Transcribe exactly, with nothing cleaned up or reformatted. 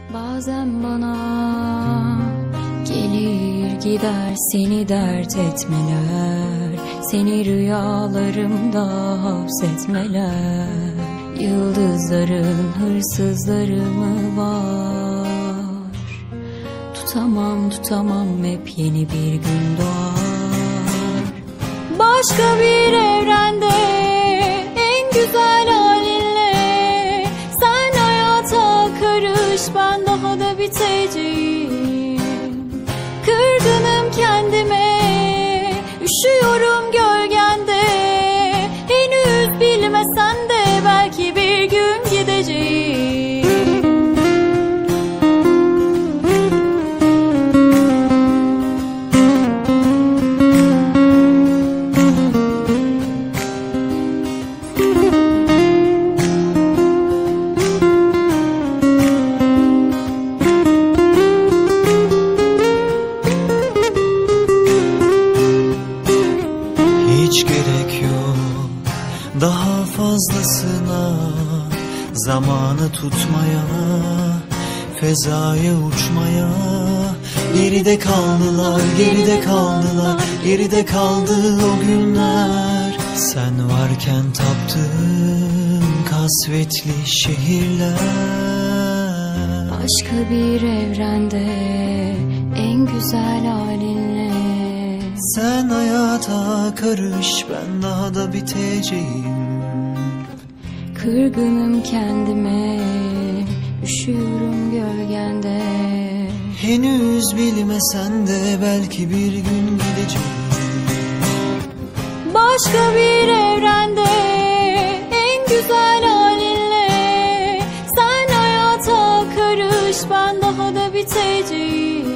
Bazen bana gelir gider seni dert etmeler, seni rüyalarımda hapsetmeler. Yıldızların hırsızları mı var? Tutamam tutamam hep yeni bir gün doğar. Başka bir evrende en güzel halinle sen hayata karış, ben daha da biteceğim. Kırgınım kendime, üşüyorum gölgende. Henüz bilmesen de belki bir gün gideceğim. Hiç gerek yok daha fazlasına, zamanı tutmaya, fezaya uçmaya. Geride kaldılar, geride kaldılar, geride kaldı o günler. Sen varken taptığım kasvetli şehirler. Başka bir evrende en güzel halinle sen hayata karış, ben daha da biteceğim. Kırgınım kendime, üşüyorum gölgende. Henüz bilmesen de belki bir gün gideceğim. Başka bir evrende en güzel halinle sen hayata karış, ben daha da biteceğim.